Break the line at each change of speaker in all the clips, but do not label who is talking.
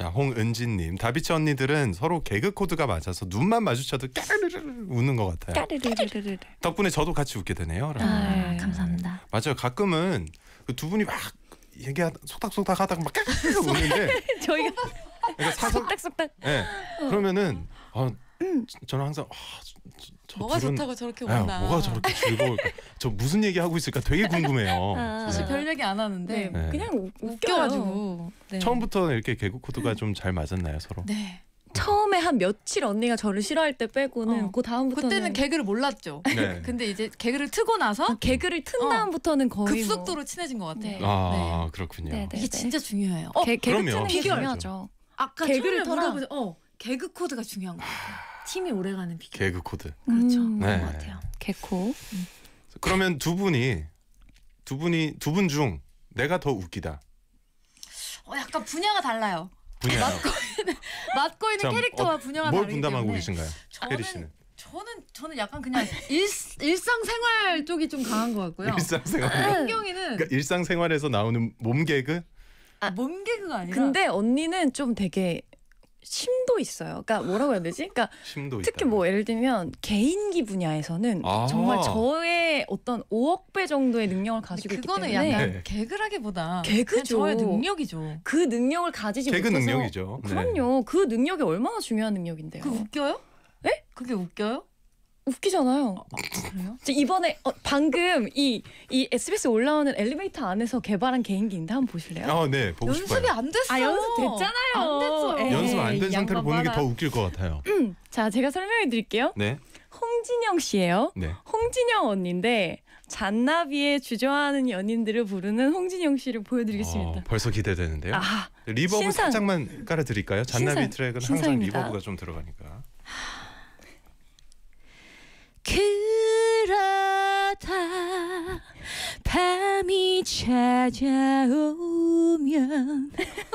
자, 홍은진님, 다비치 언니들은 서로 개그 코드가 맞아서 눈만 마주쳐도 까르르르 웃는 것 같아요.
까르르르르.
덕분에 저도 같이 웃게 되네요.
아,
감사합니다.
맞아요. 가끔은 그 두 분이 막 속닥속닥 하다가 막 까르르 웃는데
저희가
그러니까 사석
쏙닥쏙닥.
네. 그러면은 저는 항상 저
뭐가
둘은,
좋다고 저렇게
야,
웃나.
뭐가 저렇게 즐거울까? 저 무슨 얘기 하고 있을까 되게 궁금해요.
사실 별 얘기 안 하는데
네.
그냥
웃겨가지고. 네.
처음부터 이렇게 개그 코드가 좀 잘 맞았나요 서로?
네.
처음에 한 며칠 언니가 저를 싫어할 때 빼고는 그 다음부터는
그때는 개그를 몰랐죠.
네.
근데 이제 개그를 트고 나서
개그를 튼 다음부터는 거의
급속도로 친해진 것 같아요.
네.
아 그렇군요.
네, 네.
이게 진짜 중요해요.
개그
그럼요.
트는 게
비교하죠.
중요하죠.
아까
개그를
처음에
터라.
물어보자. 개그 코드가 중요한 것 같아요. 팀이 오래가는 비결.
개그 코드.
그렇죠.
네.
그런 것 같아요.
개코.
그러면 두 분 중 내가 더 웃기다.
약간 분야가 달라요.
분야.
맡고 있는
자,
캐릭터와 분야가
뭘
다르기
분담하고
때문에.
계신가요? 혜리 씨는
저는 약간 그냥 일상생활 쪽이 좀 강한 것 같고요.
일상생활.
한경이는
그러니까 일상생활에서 나오는 몸 개그?
몸 개그가 아니라
근데 언니는 좀 되게 심도 있어요. 그러니까 뭐라고 해야 되지? 그러니까
심도 있다.
특히 뭐 예를 들면 개인기 분야에서는
아.
정말 저의 어떤 5억 배 정도의 능력을 가지고 있기
그거는
때문에
약간
네.
개그라기보다
개그죠.
그냥 저의 능력이죠.
그 능력을 가지지
개그
못해서
능력이죠. 네.
그럼요. 그 능력이 얼마나 중요한 능력인데요.
그 웃겨요?
네?
그게 웃겨요?
웃기잖아요.
그래요?
이번에 방금 이 SBS 올라오는 엘리베이터 안에서 개발한 개인기인데 한번 보실래요?
네, 보고
연습이
싶어요.
안 됐어.
연습 됐잖아요.
안 됐어요.
에이,
연습 안 된 상태로
양반
보는 게
많아.
더 웃길 것 같아요.
자, 제가 설명해 드릴게요.
네,
홍진영 씨예요.
네.
홍진영 언니인데 잔나비에 주저하는 연인들을 부르는 홍진영 씨를 보여드리겠습니다.
벌써 기대되는데요.
아,
리버브
신상.
살짝만 깔아드릴까요? 잔나비
신상.
트랙은 항상
신상입니다.
리버브가 좀 들어가니까.
그러다 밤이 찾아오면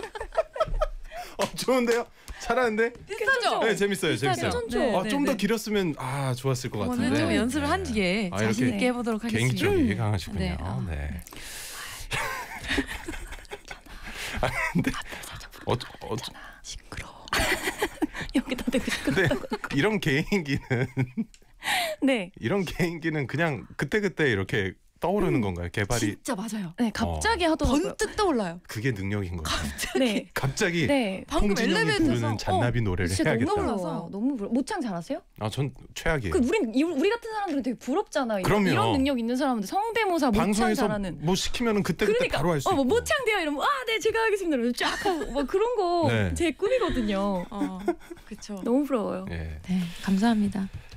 좋은데요? 잘하는데?
비슷하죠?
네, 재밌어요, 재밌어요.
괜찮죠?
네,
좀 더
네.
길었으면 좋았을 것 같은데.
오늘 좀 연습을 한 뒤에
아,
자신
이렇게
있게 해보도록 하겠습니다.
개인기 쪽이 강하시군요.
네.
네. 아, 근데
시끄러워. 여기다 대고
근데
시끄럽다고.
이런 개인기는
네.
그냥 그때그때 이렇게 떠오르는 건가요? 개발이
진짜 맞아요.
네, 갑자기 하더라고요.
번뜩 떠올라요.
그게 능력인 거죠.
네.
갑자기
네.
방금
홍진영이
엘리베이터에서
부르는 잔나비 노래를
진짜
해야겠다.
너무 부러워요. 너무 부러워. 모창 잘하세요?
전 최악이에요.
우리 같은 사람들은 되게 부럽잖아요.
그럼요.
이런 능력 있는 사람들 성대모사 모창
방송에서
잘하는.
뭐 시키면은 그때 바로 할 수 있고.
뭐 모창돼요 이러면 네 제가 하겠습니다. 이러면 쫙 하고 뭐 그런 거
네.
제 꿈이거든요.
그렇죠.
너무 부러워요.
예.
네, 감사합니다.